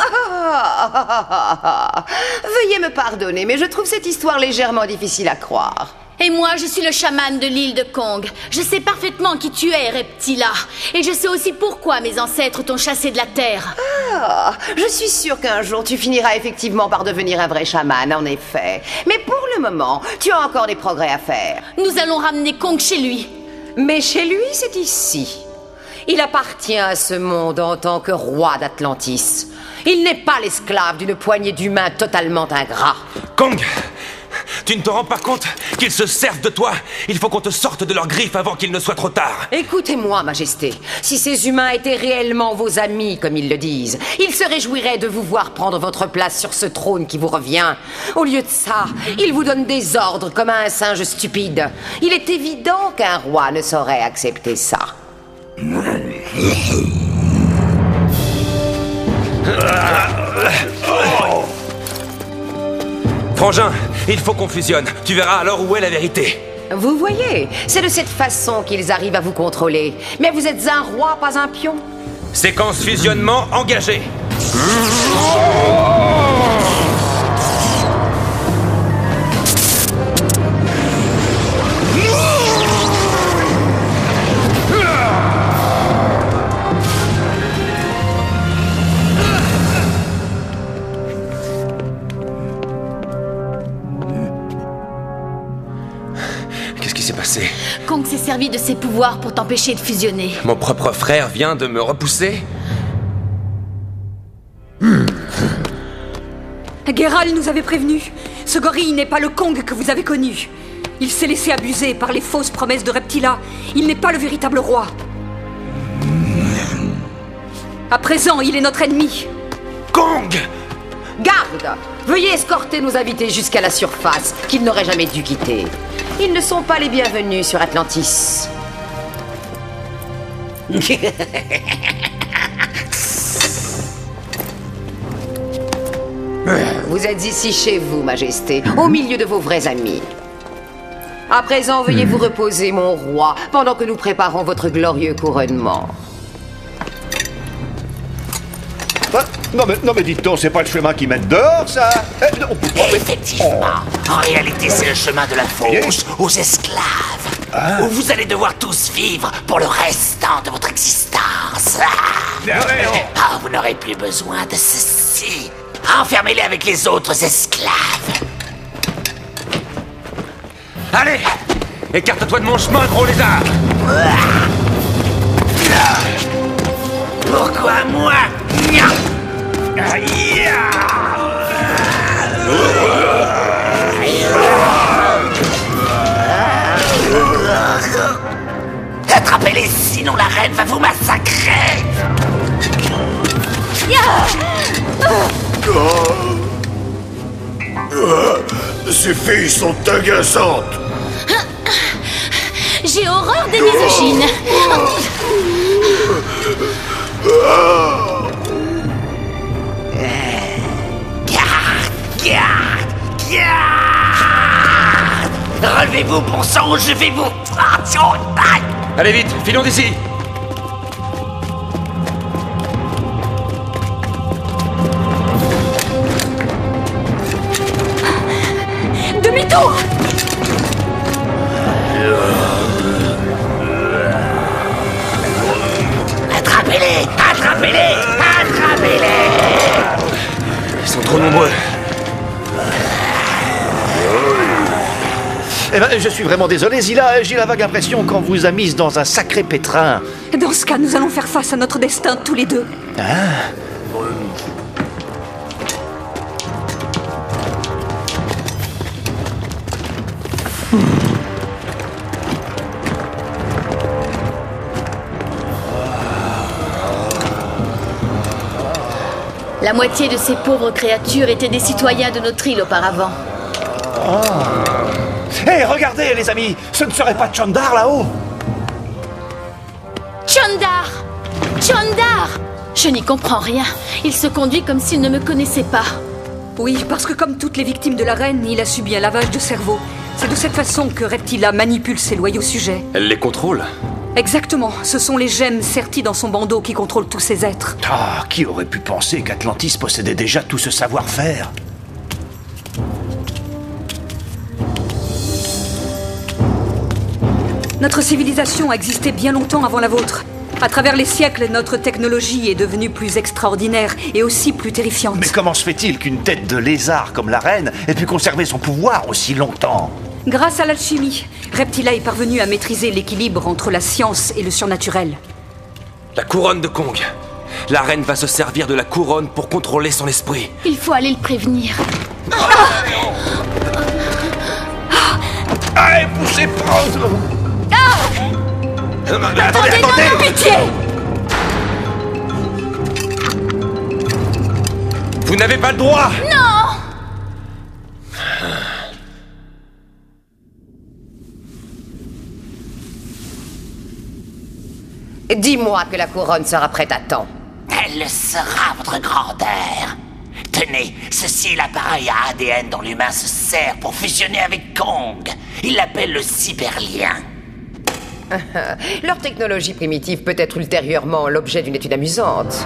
Veuillez me pardonner, mais je trouve cette histoire légèrement difficile à croire. Et moi, je suis le chaman de l'île de Kong. Je sais parfaitement qui tu es, Reptila. Et je sais aussi pourquoi mes ancêtres t'ont chassé de la Terre. Ah, je suis sûre qu'un jour tu finiras effectivement par devenir un vrai chaman, en effet. Mais pour le moment, tu as encore des progrès à faire. Nous allons ramener Kong chez lui. Mais chez lui, c'est ici. Il appartient à ce monde en tant que roi d'Atlantis. Il n'est pas l'esclave d'une poignée d'humains totalement ingrats. Kong, tu ne te rends pas compte qu'ils se servent de toi? Il faut qu'on te sorte de leurs griffes avant qu'il ne soit trop tard. Écoutez-moi, Majesté. Si ces humains étaient réellement vos amis, comme ils le disent, ils se réjouiraient de vous voir prendre votre place sur ce trône qui vous revient. Au lieu de ça, ils vous donnent des ordres comme à un singe stupide. Il est évident qu'un roi ne saurait accepter ça. Frangin, il faut qu'on fusionne. Tu verras alors où est la vérité. Vous voyez, c'est de cette façon qu'ils arrivent à vous contrôler. Mais vous êtes un roi, pas un pion. Séquence fusionnement engagée. Qu'est-ce qui s'est passé? Kong s'est servi de ses pouvoirs pour t'empêcher de fusionner. Mon propre frère vient de me repousser? Geralt nous avait prévenu. Ce gorille n'est pas le Kong que vous avez connu. Il s'est laissé abuser par les fausses promesses de Reptila. Il n'est pas le véritable roi. À présent, il est notre ennemi. Kong! Garde! Veuillez escorter nos invités jusqu'à la surface, qu'ils n'auraient jamais dû quitter. Ils ne sont pas les bienvenus sur Atlantis. Vous êtes ici chez vous, Majesté, au milieu de vos vrais amis. À présent, veuillez vous reposer, mon roi, pendant que nous préparons votre glorieux couronnement. Ah, non mais, non mais dites donc, c'est pas le chemin qui mène dehors, ça eh, non, Et effectivement, en réalité c'est le chemin de la fauche aux esclaves, Ah. où vous allez devoir tous vivre pour le restant de votre existence. Ah, vous n'aurez plus besoin de ceci. Enfermez-les avec les autres esclaves. Allez! Écarte-toi de mon chemin, gros lézard! Pourquoi moi? Attrapez-les, sinon la reine va vous massacrer. Ces filles sont agaçantes. J'ai horreur des misogynes. Garde, garde, garde. Relevez-vous, bon sang, ou je vais vous... Allez vite, filons d'ici! Demi-tour! Attrapez-les, attrapez-les, attrapez-les. Ils sont trop nombreux. Eh ben, je suis vraiment désolé, Zilla. J'ai la vague impression qu'on vous a mise dans un sacré pétrin. Dans ce cas, nous allons faire face à notre destin tous les deux. Ah. La moitié de ces pauvres créatures étaient des citoyens de notre île auparavant. Hé, hey, regardez, les amis, ce ne serait pas Chandar là-haut? Chandar! Chandar! Je n'y comprends rien. Il se conduit comme s'il ne me connaissait pas. Oui, parce que comme toutes les victimes de la reine, il a subi un lavage de cerveau. C'est de cette façon que Reptila manipule ses loyaux sujets. Elle les contrôle? Exactement. Ce sont les gemmes serties dans son bandeau qui contrôlent tous ces êtres. Ah, qui aurait pu penser qu'Atlantis possédait déjà tout ce savoir-faire? Notre civilisation a existé bien longtemps avant la vôtre. À travers les siècles, notre technologie est devenue plus extraordinaire et aussi plus terrifiante. Mais comment se fait-il qu'une tête de lézard comme la reine ait pu conserver son pouvoir aussi longtemps? Grâce à l'alchimie, Reptila est parvenu à maîtriser l'équilibre entre la science et le surnaturel. La couronne de Kong. La reine va se servir de la couronne pour contrôler son esprit. Il faut aller le prévenir. Allez, poussez, prendre! Euh, mais Attendez, non, non, pitié! Vous n'avez pas le droit! Non! Dis-moi que la couronne sera prête à temps. Elle le sera, votre grandeur. Tenez, ceci est l'appareil à A D N dont l'humain se sert pour fusionner avec Kong. Il l'appelle le cyberlien. Leur technologie primitive peut être ultérieurement l'objet d'une étude amusante.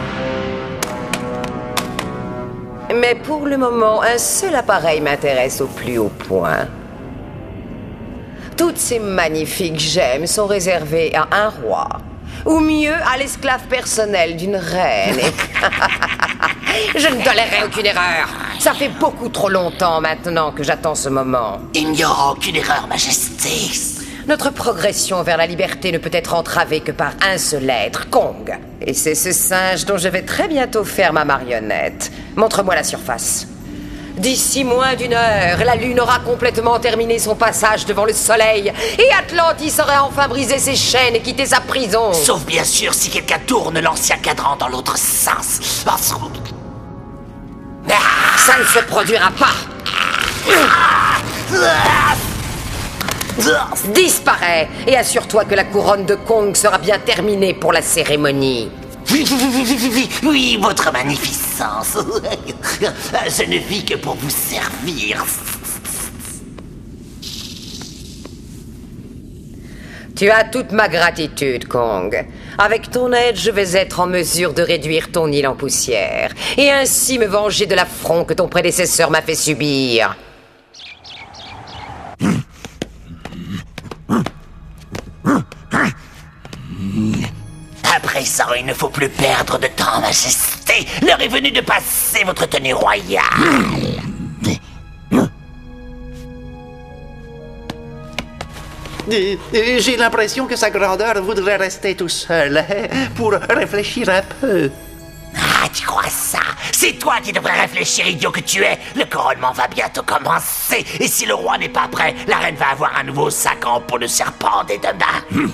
Mais pour le moment, un seul appareil m'intéresse au plus haut point. Toutes ces magnifiques gemmes sont réservées à un roi. Ou mieux, à l'esclave personnel d'une reine. Je ne tolérerai aucune erreur. Ça fait beaucoup trop longtemps maintenant que j'attends ce moment. Il n'y aura aucune erreur, Majesté. Notre progression vers la liberté ne peut être entravée que par un seul être, Kong. Et c'est ce singe dont je vais très bientôt faire ma marionnette. Montre-moi la surface. D'ici moins d'une heure, la Lune aura complètement terminé son passage devant le Soleil et Atlantis aura enfin brisé ses chaînes et quitté sa prison. Sauf bien sûr si quelqu'un tourne l'ancien cadran dans l'autre sens. Ça ne se produira pas. Disparais et assure-toi que la couronne de Kong sera bien terminée pour la cérémonie. Oui, oui, oui, oui, oui, oui, votre magnificence. Je ne vis que pour vous servir. Tu as toute ma gratitude, Kong. Avec ton aide, je vais être en mesure de réduire ton île en poussière et ainsi me venger de l'affront que ton prédécesseur m'a fait subir. À présent, il ne faut plus perdre de temps, Majesté. L'heure est venue de passer votre tenue royale. J'ai l'impression que sa grandeur voudrait rester tout seul hein, pour réfléchir un peu. Ah, tu crois ça? C'est toi qui devrais réfléchir, idiot que tu es. Le couronnement va bientôt commencer. Et si le roi n'est pas prêt, la reine va avoir un nouveau sac en peau de serpent dès demain.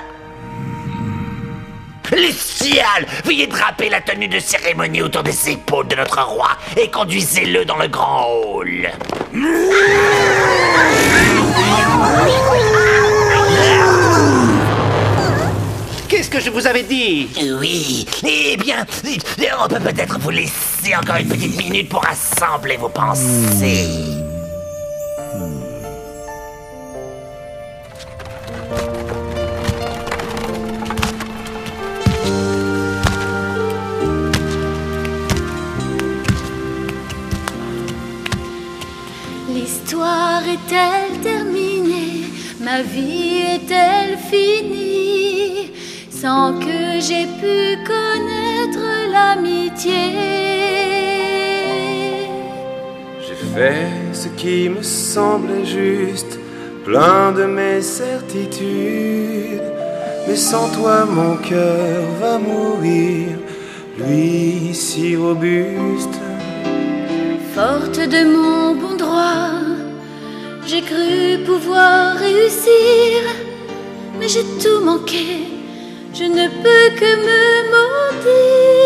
Lucial, veuillez draper la tenue de cérémonie autour des épaules de notre roi et conduisez-le dans le grand hall. Qu'est-ce que je vous avais dit? Oui, eh bien, on peut peut-être vous laisser encore une petite minute pour assembler vos pensées. L'histoire est-elle terminée? Ma vie est-elle finie? Sans que j'ai pu connaître l'amitié. J'ai fait ce qui me semblait juste, plein de mes certitudes. Mais sans toi mon cœur va mourir, lui si robuste. Forte de mon bon droit, j'ai cru pouvoir réussir, mais j'ai tout manqué, je ne peux que me maudire.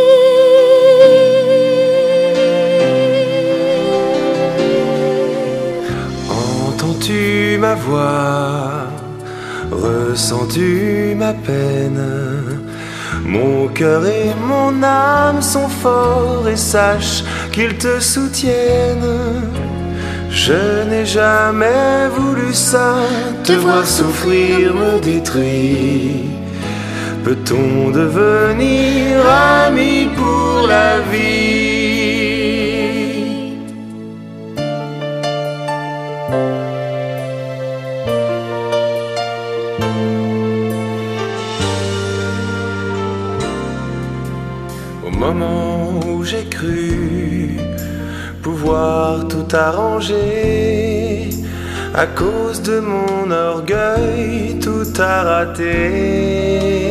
Entends-tu ma voix? Ressens-tu ma peine? Mon cœur et mon âme sont forts et sache qu'ils te soutiennent. Je n'ai jamais voulu ça, te voir souffrir me détruit. Peut-on devenir amis pour la vie? Au moment où j'ai cru pouvoir tout arranger, à cause de mon orgueil, tout a raté.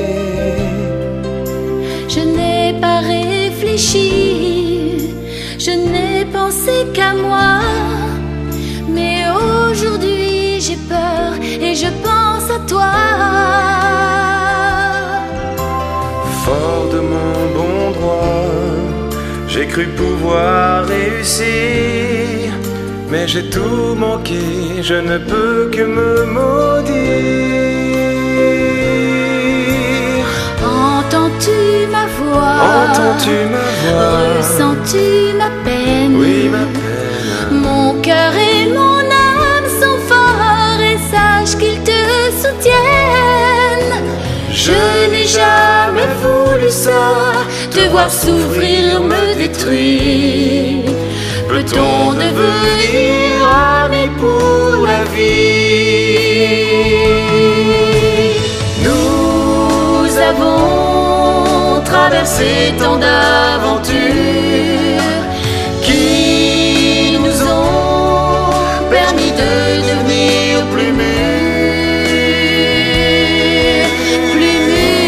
Je n'ai pas réfléchi, je n'ai pensé qu'à moi. Mais aujourd'hui j'ai peur et je pense à toi. Fort de mon bon droit, j'ai cru pouvoir réussir, mais j'ai tout manqué, je ne peux que me maudire. En Entends-tu ma voix? Ressens-tu ma peine? Oui, ma peine. Mon cœur et mon âme sont forts et sache qu'ils te soutiennent. Je n'ai jamais voulu ça, te voir souffrir me détruire. Peut-on devenir amis pour la vie? Nous avons traversé tant d'aventures qui nous ont permis de devenir plus mûrs, plus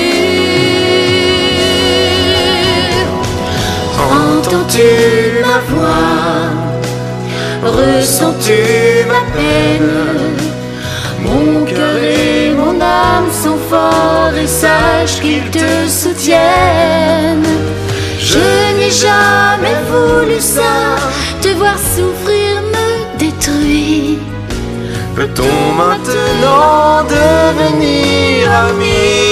mûrs. Entends-tu ma voix? Ressens-tu ma peine? Mon cœur et mon âme sont forts et sache qu'ils te soutiennent. Je n'ai jamais voulu ça, te voir souffrir me détruire. Peut-on maintenant devenir amis?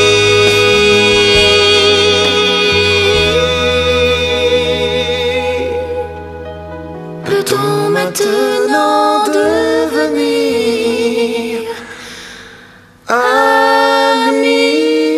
Peut-on maintenant devenir amis?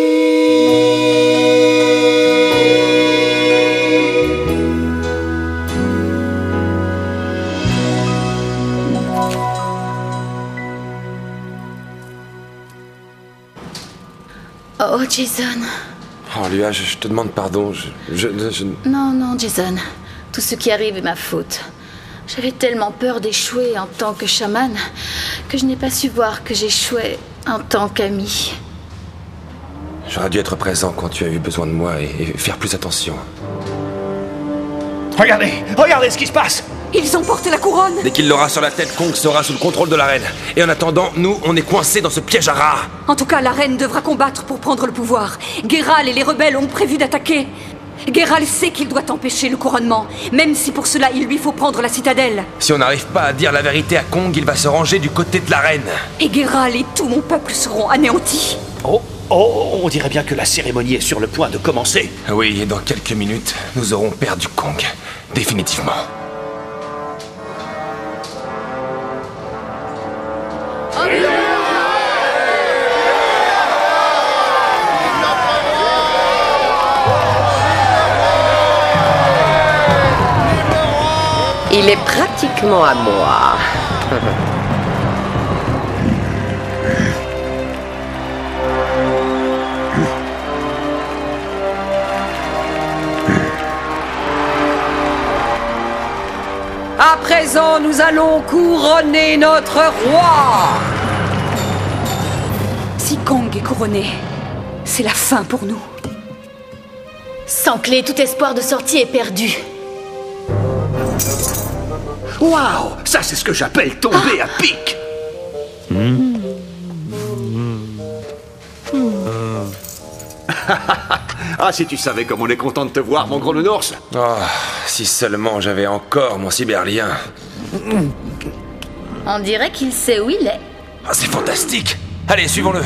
Oh, Jason. Oh, Lua, je, je te demande pardon. Je, je, je... Non, non, Jason. Tout ce qui arrive est ma faute. J'avais tellement peur d'échouer en tant que chaman que je n'ai pas su voir que j'échouais en tant qu'ami. J'aurais dû être présent quand tu as eu besoin de moi et, et faire plus attention. Regardez, regardez ce qui se passe! Ils emportent la couronne! Dès qu'il l'aura sur la tête, Kong sera sous le contrôle de la reine. Et en attendant, nous, on est coincés dans ce piège à rats. En tout cas, la reine devra combattre pour prendre le pouvoir. Guéral et les rebelles ont prévu d'attaquer. Guéral sait qu'il doit empêcher le couronnement, même si pour cela il lui faut prendre la citadelle. Si on n'arrive pas à dire la vérité à Kong, il va se ranger du côté de la reine. Et Guéral et tout mon peuple seront anéantis. Oh, oh, on dirait bien que la cérémonie est sur le point de commencer. Oui, et dans quelques minutes, nous aurons perdu Kong. Définitivement. Il est pratiquement à moi. À présent, nous allons couronner notre roi. Si Kong est couronné, c'est la fin pour nous. Sans clé, tout espoir de sortie est perdu. Waouh! Ça, c'est ce que j'appelle tomber à pic! Mmh. Ah, si tu savais comme on est content de te voir, mon gros nounours! Oh, si seulement j'avais encore mon cyberlien. On dirait qu'il sait où il est. Oh, c'est fantastique! Allez, suivons-le!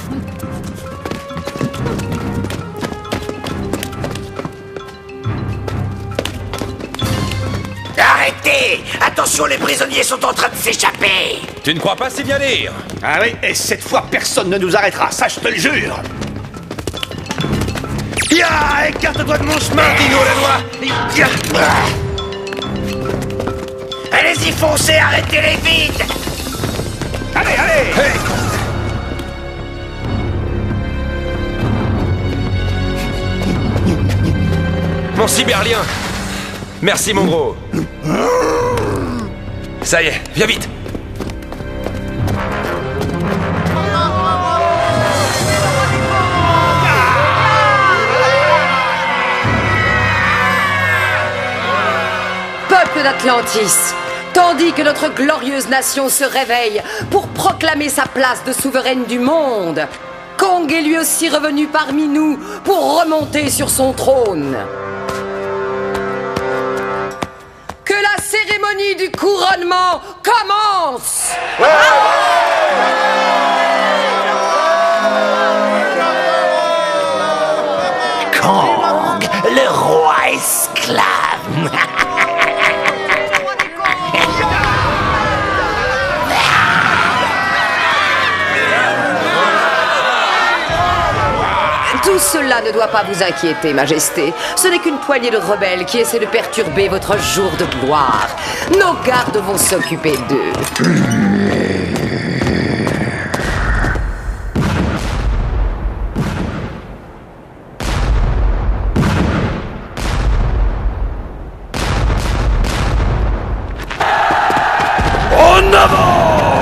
Arrêtez! Attention, les prisonniers sont en train de s'échapper! Tu ne crois pas si bien dire? Ah oui, et cette fois, personne ne nous arrêtera, ça je te le jure! Ya! Écarte-toi de mon chemin, Dino la loi! Allez-y, foncez, arrêtez-les vite! Allez, allez! Hey! Mon cyberlien! Merci, mon gros! Ça y est, viens vite! Peuple d'Atlantis, tandis que notre glorieuse nation se réveille pour proclamer sa place de souveraine du monde, Kong est lui aussi revenu parmi nous pour remonter sur son trône. Que la cérémonie du couronnement commence! Ouais. Kong, le esclave. Tout cela ne doit pas vous inquiéter, Majesté. Ce n'est qu'une poignée de rebelles qui essaient de perturber votre jour de gloire. Nos gardes vont s'occuper d'eux. En avant!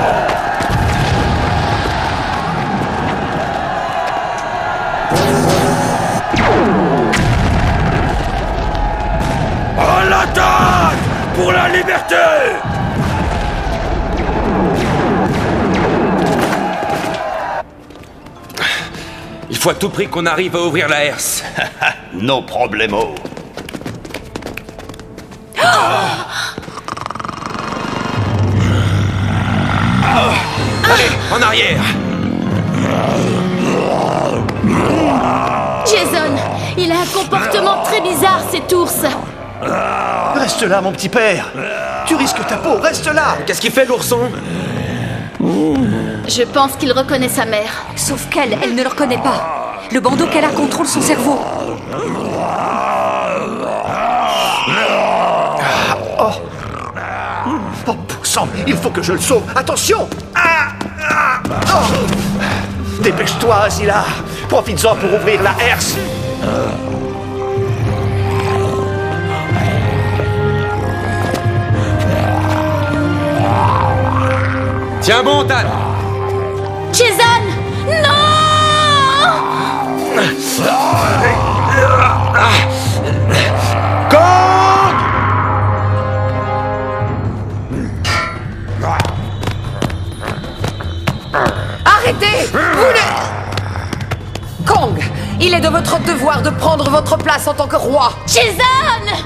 À l'attaque! Pour la liberté! Il faut à tout prix qu'on arrive à ouvrir la herse. No problemo. Allez, en arrière! Jason, il a un comportement très bizarre, cet ours. Reste là, mon petit père. Tu risques ta peau, reste là. Qu'est-ce qu'il fait, l'ourson? Je pense qu'il reconnaît sa mère. Sauf qu'elle, elle ne le reconnaît pas. Le bandeau qu'elle a contrôle son cerveau. Oh. Oh, pour sang, il faut que je le sauve. Attention. Ah, ah, oh. Dépêche-toi, Azila. Profites-en pour ouvrir la herse. Tiens bon, Tan! Jason! Non! Kong! Arrêtez! Vous ne... Kong, il est de votre devoir de prendre votre place en tant que roi. Jason!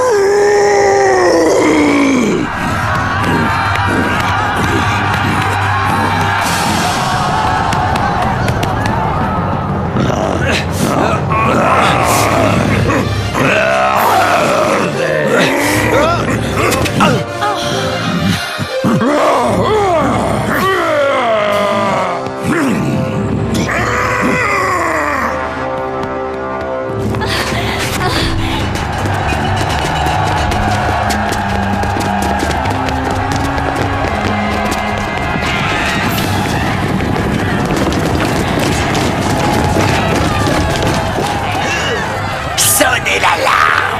Sonnez l'alarme!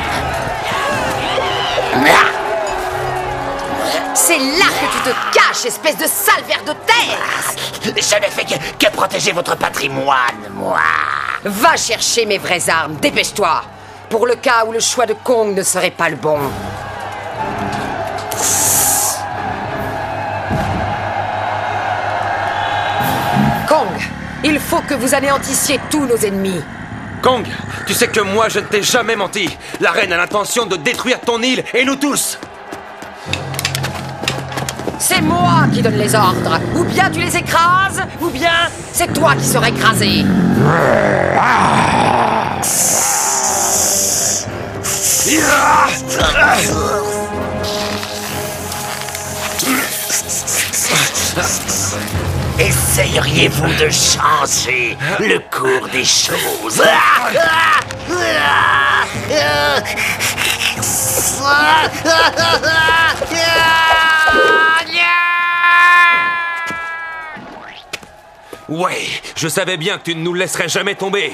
C'est là que tu te caches, espèce de sale ver de terre! Je ne fais que, que protéger votre patrimoine, moi. Va chercher mes vraies armes, dépêche-toi! Pour le cas où le choix de Kong ne serait pas le bon. Kong, il faut que vous anéantissiez tous nos ennemis. Kong, tu sais que moi je ne t'ai jamais menti. La reine a l'intention de détruire ton île et nous tous. C'est moi qui donne les ordres. Ou bien tu les écrases, ou bien c'est toi qui seras écrasé. Essayeriez-vous de changer le cours des choses? Ouais, je savais bien que tu ne nous laisserais jamais tomber.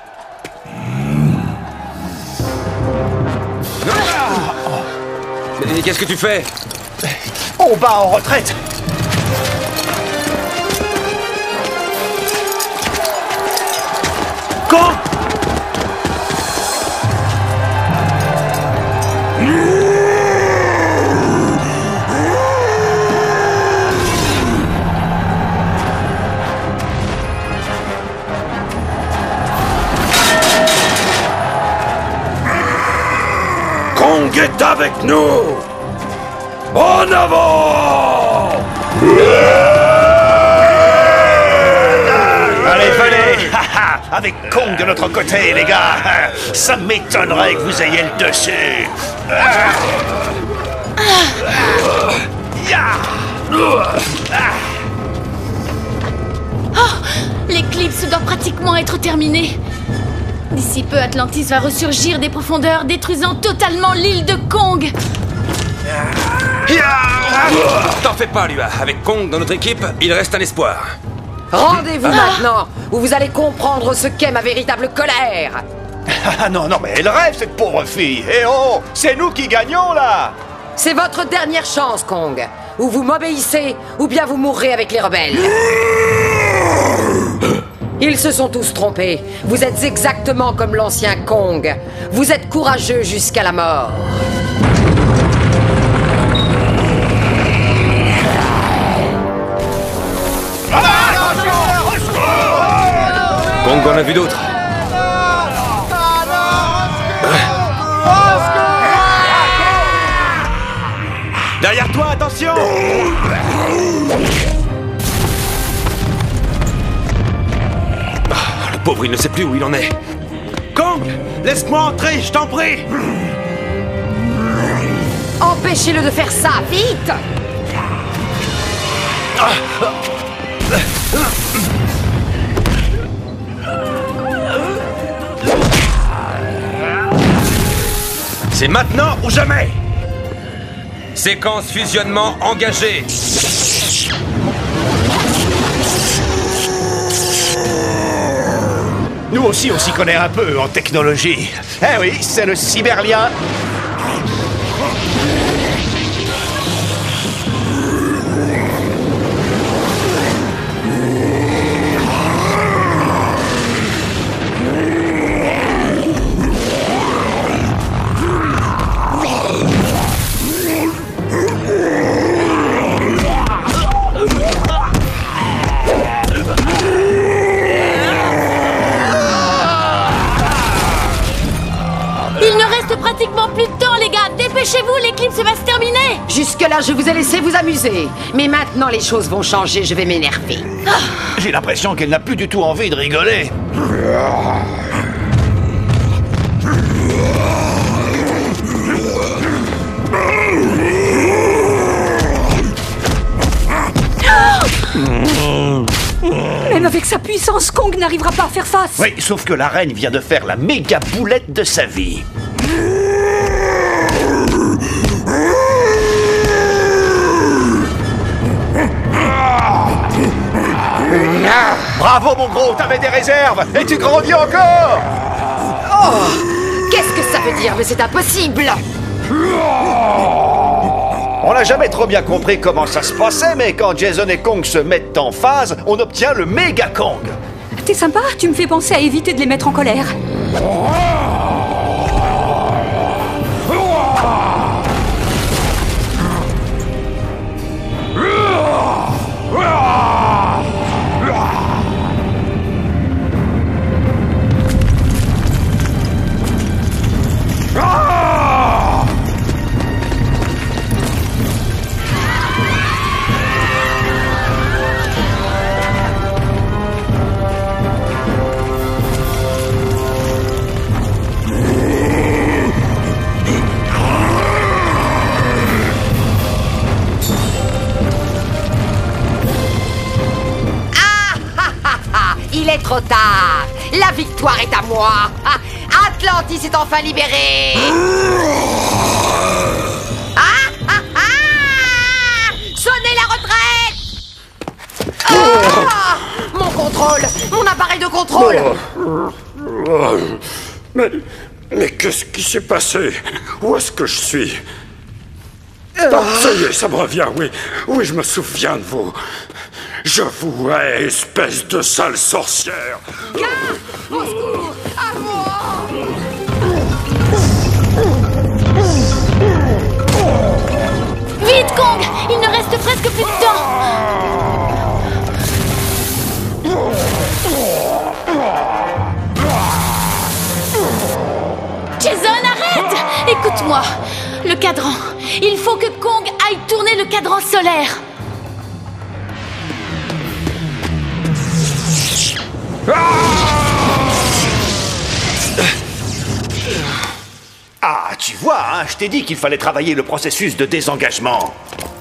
Mais qu'est-ce que tu fais? On bat en retraite. Kong! Kong est avec nous! En avant! Allez, venez! avec Kong de notre côté, les gars. Ça m'étonnerait que vous ayez le dessus. Oh, l'éclipse doit pratiquement être terminée. D'ici peu, Atlantis va ressurgir des profondeurs, détruisant totalement l'île de Kong. T'en fais pas, Lua. Avec Kong dans notre équipe, il reste un espoir. Rendez-vous Ah. maintenant, où vous allez comprendre ce qu'est ma véritable colère. Ah non, non, mais elle rêve, cette pauvre fille. Eh oh, c'est nous qui gagnons, là. C'est votre dernière chance, Kong. Ou vous m'obéissez, ou bien vous mourrez avec les rebelles. Ils se sont tous trompés. Vous êtes exactement comme l'ancien Kong. Vous êtes courageux jusqu'à la mort. Kong en a vu d'autres. Derrière toi, attention. Ah, le pauvre, il ne sait plus où il en est. Kong, laisse-moi entrer, je t'en prie. Empêchez-le de faire ça, vite! C'est maintenant ou jamais. Séquence fusionnement engagée. Nous aussi, on s'y connaît un peu en technologie. Eh oui, c'est le cyberlien. Pratiquement plus de temps, les gars. Dépêchez-vous, l'éclipse va se terminer. Jusque-là, je vous ai laissé vous amuser. Mais maintenant, les choses vont changer, je vais m'énerver. J'ai l'impression qu'elle n'a plus du tout envie de rigoler. Même avec sa puissance, Kong n'arrivera pas à faire face. Oui, sauf que la reine vient de faire la méga boulette de sa vie. Bravo, mon gros, t'avais des réserves et tu grandis encore. Oh, qu'est-ce que ça veut dire? Mais c'est impossible. On n'a jamais trop bien compris comment ça se passait, mais quand Jason et Kong se mettent en phase, on obtient le méga Kong. T'es sympa, tu me fais penser à éviter de les mettre en colère. Il est trop tard. La victoire est à moi. Atlantis est enfin libérée. Ah, ah, ah Sonnez la retraite. Ah, mon contrôle, mon appareil de contrôle. Oh. Oh. Mais, mais qu'est-ce qui s'est passé? Où est-ce que je suis? Ah, ça y est, ça me revient, oui. Oui, je me souviens de vous. Je vous hais, espèce de sale sorcière. Gars, au secours, à moi. Vite, Kong! Il ne reste presque plus de temps. Jason, arrête! Écoute-moi. Le cadran. Il faut que Kong aille tourner le cadran solaire. Ah tu vois, hein, je t'ai dit qu'il fallait travailler le processus de désengagement.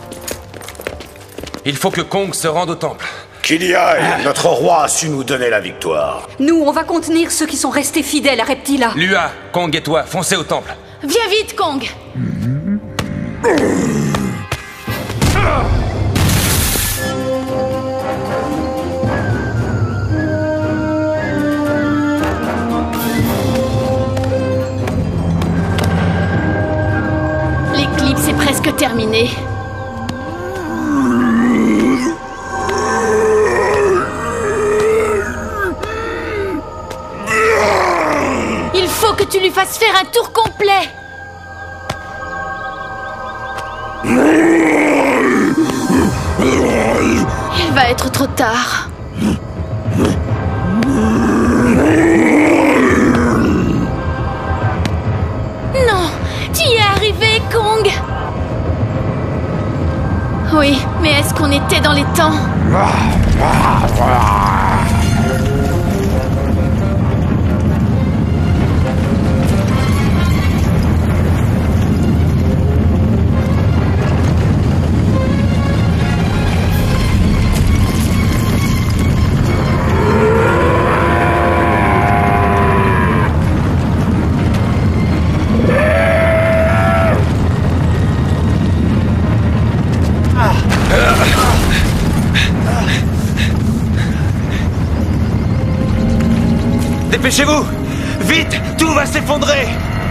Il faut que Kong se rende au temple. Qu'il y aille, notre roi a su nous donner la victoire. Nous, on va contenir ceux qui sont restés fidèles à Reptila. Lua, Kong et toi, foncez au temple. Viens vite, Kong. L'éclipse est presque terminée. Il faut que tu lui fasses faire un tour complet. Il va être trop tard. Non, tu y es arrivé, Kong. Oui, mais est-ce qu'on était dans les temps? Dépêchez-vous! Vite! Tout va s'effondrer!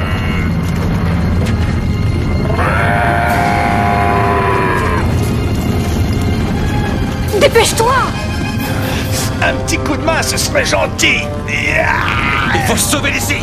Dépêche-toi! Un petit coup de main, ce serait gentil. Il faut se sauver d'ici!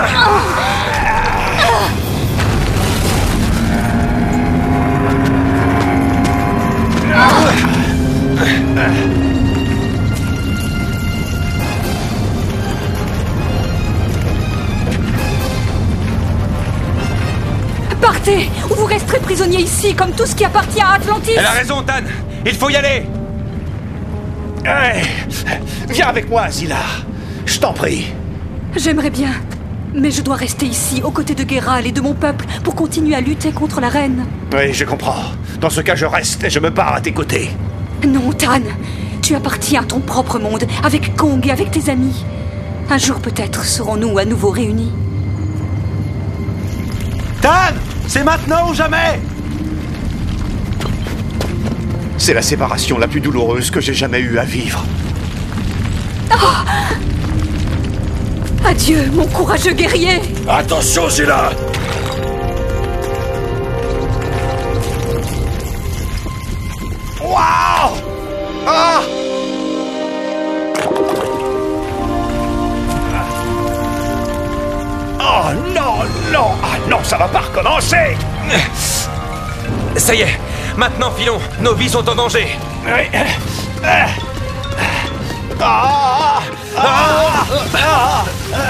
Partez, ou vous resterez prisonnier ici, comme tout ce qui appartient à Atlantis. Elle a raison, Tan. Il faut y aller. Hey, viens avec moi, Zilla. Je t'en prie. J'aimerais bien, mais je dois rester ici, aux côtés de Guéral et de mon peuple, pour continuer à lutter contre la reine. Oui, je comprends. Dans ce cas, je reste et je me bats à tes côtés. Non, Tan. Tu appartiens à ton propre monde, avec Kong et avec tes amis. Un jour peut-être serons-nous à nouveau réunis. Tan, c'est maintenant ou jamais. C'est la séparation la plus douloureuse que j'ai jamais eu à vivre. Oh! Adieu, mon courageux guerrier. Attention, Zilla. Waouh! Ah! Oh non, non! Ah non, ça va pas recommencer! Ça y est, maintenant filons, nos vies sont en danger. Oui. Ah! Ah! Ah! Ah!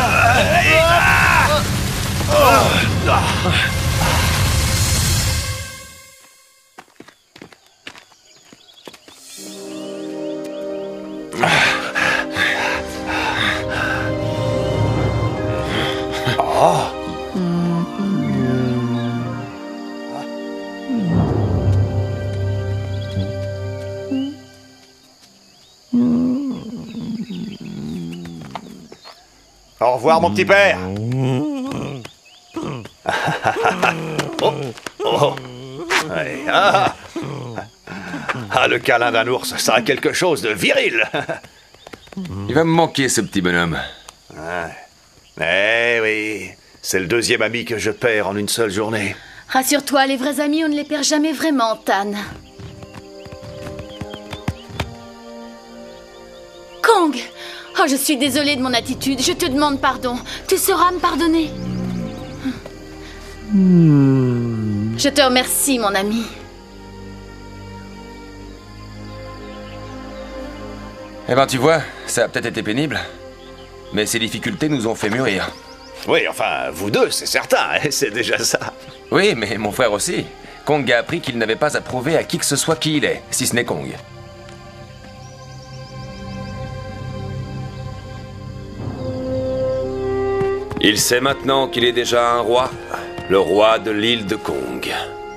Au revoir, mon petit père. Oh, oh. Ouais, ah. Ah, le câlin d'un ours, ça a quelque chose de viril. Il va me manquer, ce petit bonhomme. Ah. Eh oui, c'est le deuxième ami que je perds en une seule journée. Rassure-toi, les vrais amis, on ne les perd jamais vraiment, Tan. Kong! Oh, je suis désolée de mon attitude. Je te demande pardon. Tu sauras me pardonner. Hmm. Je te remercie, mon ami. Eh ben, tu vois, ça a peut-être été pénible, mais ces difficultés nous ont fait mûrir. Oui, enfin, vous deux, c'est certain, hein, c'est déjà ça. Oui, mais mon frère aussi. Kong a appris qu'il n'avait pas à prouver à qui que ce soit qui il est, si ce n'est Kong. Il sait maintenant qu'il est déjà un roi. le roi de l'île de Kong.